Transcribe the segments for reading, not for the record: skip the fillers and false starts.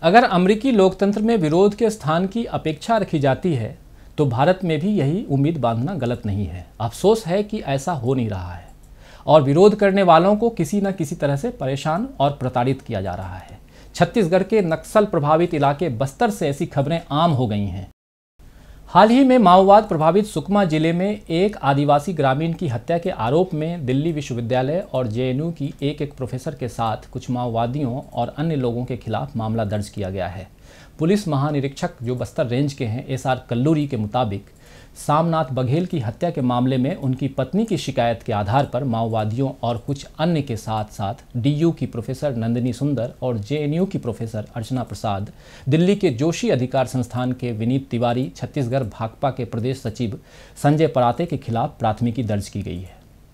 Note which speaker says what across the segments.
Speaker 1: अगर अमेरिकी लोकतंत्र में विरोध के स्थान की अपेक्षा रखी जाती है तो भारत में भी यही उम्मीद बांधना गलत नहीं है। अफसोस है कि ऐसा हो नहीं रहा है और विरोध करने वालों को किसी न किसी तरह से परेशान और प्रताड़ित किया जा रहा है। छत्तीसगढ़ के नक्सल प्रभावित इलाके बस्तर से ऐसी खबरें आम हो गई हैं। हाल ही में माओवाद प्रभावित सुकमा जिले में एक आदिवासी ग्रामीण की हत्या के आरोप में दिल्ली विश्वविद्यालय और जेएनयू की एक प्रोफेसर के साथ कुछ माओवादियों और अन्य लोगों के खिलाफ मामला दर्ज किया गया है। पुलिस महानिरीक्षक जो बस्तर रेंज के हैं एसआर कल्लूरी के मुताबिक सामनाथ बघेल की हत्या के मामले में उनकी पत्नी की शिकायत के आधार पर माओवादियों और कुछ अन्य के साथ साथ डीयू की प्रोफेसर नंदिनी सुंदर और जेएनयू की प्रोफेसर अर्चना प्रसाद, दिल्ली के जोशी अधिकार संस्थान के विनीत तिवारी, छत्तीसगढ़ भाकपा के प्रदेश सचिव संजय पराते के खिलाफ प्राथमिकी दर्ज की गई है।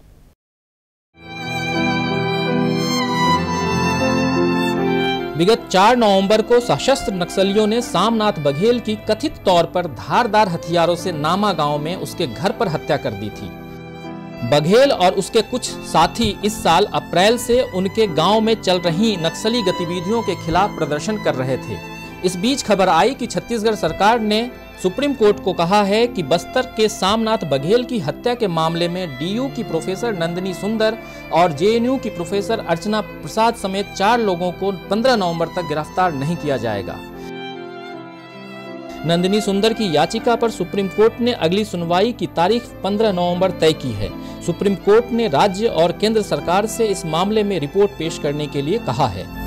Speaker 1: विगत 4 नवंबर को सशस्त्र नक्सलियों ने सामनाथ बघेल की कथित तौर पर धारदार हथियारों से नामा गांव में उसके घर पर हत्या कर दी थी। बघेल और उसके कुछ साथी इस साल अप्रैल से उनके गांव में चल रही नक्सली गतिविधियों के खिलाफ प्रदर्शन कर रहे थे। इस बीच खबर आई कि छत्तीसगढ़ सरकार ने सुप्रीम कोर्ट को कहा है कि बस्तर के सामनाथ बघेल की हत्या के मामले में डीयू की प्रोफेसर नंदिनी सुंदर और जेएनयू की प्रोफेसर अर्चना प्रसाद समेत 4 लोगों को 15 नवंबर तक गिरफ्तार नहीं किया जाएगा। नंदिनी सुंदर की याचिका पर सुप्रीम कोर्ट ने अगली सुनवाई की तारीख 15 नवंबर तय की है। सुप्रीम कोर्ट ने राज्य और केंद्र सरकार से इस मामले में रिपोर्ट पेश करने के लिए कहा है।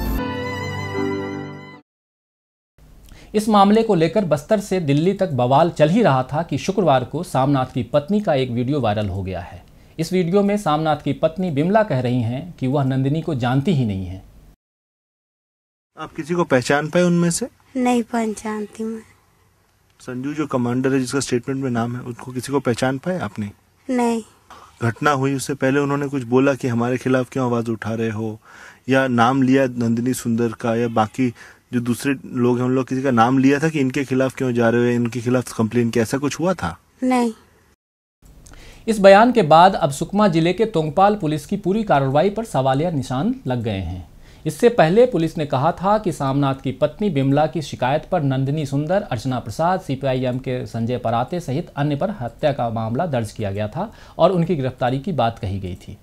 Speaker 1: इस मामले को लेकर बस्तर से दिल्ली तक बवाल चल ही रहा था कि शुक्रवार को सामनाथ की पत्नी का एक वीडियो वायरल हो गया है। इस वीडियो में सामनाथ की पत्नी बिमला कह रही हैं कि वह नंदिनी को जानती ही नहीं है।
Speaker 2: आप किसी को पहचान पाए उनमें से?
Speaker 3: नहीं पहचानती मैं।
Speaker 2: संजू जो कमांडर है जिसका स्टेटमेंट में नाम है, उनको किसी को पहचान पाए आपने?
Speaker 3: नहीं।
Speaker 2: घटना हुई उससे पहले उन्होंने कुछ बोला कि हमारे खिलाफ क्यों आवाज उठा रहे हो, या नाम लिया नंदिनी सुंदर का या बाकी जो दूसरे लोग हैं उन लोग किसी का नाम लिया था कि इनके खिलाफ क्यों जा रहे हो, इनके खिलाफ कंप्लेन किया, ऐसा कुछ हुआ था?
Speaker 3: नहीं।
Speaker 1: इस बयान के बाद अब सुकमा जिले के तोंगपाल पुलिस की पूरी कार्रवाई पर सवालिया निशान लग गए हैं। इससे पहले पुलिस ने कहा था कि सामनाथ की पत्नी बिमला की शिकायत पर नंदिनी सुंदर, अर्चना प्रसाद, सीपीआईएम के संजय पराते सहित अन्य पर हत्या का मामला दर्ज किया गया था और उनकी गिरफ्तारी की बात कही गई थी।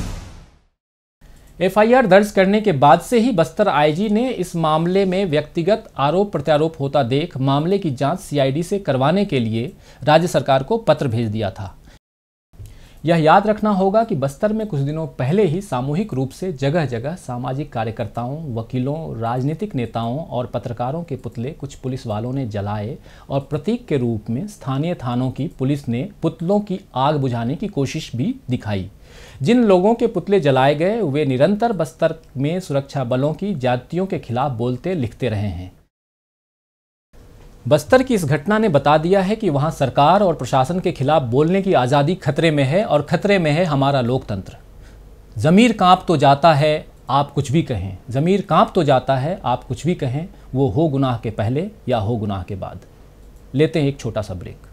Speaker 1: एफआईआर दर्ज करने के बाद से ही बस्तर आईजी ने इस मामले में व्यक्तिगत आरोप प्रत्यारोप होता देख मामले की जांच सीआईडी से करवाने के लिए राज्य सरकार को पत्र भेज दिया था। यह याद रखना होगा कि बस्तर में कुछ दिनों पहले ही सामूहिक रूप से जगह जगह सामाजिक कार्यकर्ताओं, वकीलों, राजनीतिक नेताओं और पत्रकारों के पुतले कुछ पुलिस वालों ने जलाए और प्रतीक के रूप में स्थानीय थानों की पुलिस ने पुतलों की आग बुझाने की कोशिश भी दिखाई। जिन लोगों के पुतले जलाए गए वे निरंतर बस्तर में सुरक्षा बलों की ज्यादतियों के खिलाफ बोलते लिखते रहे हैं। बस्तर की इस घटना ने बता दिया है कि वहां सरकार और प्रशासन के खिलाफ बोलने की आज़ादी खतरे में है और खतरे में है हमारा लोकतंत्र। ज़मीर कांप तो जाता है आप कुछ भी कहें, ज़मीर कांप तो जाता है आप कुछ भी कहें, वो हो गुनाह के पहले या हो गुनाह के बाद। लेते हैं एक छोटा सा ब्रेक।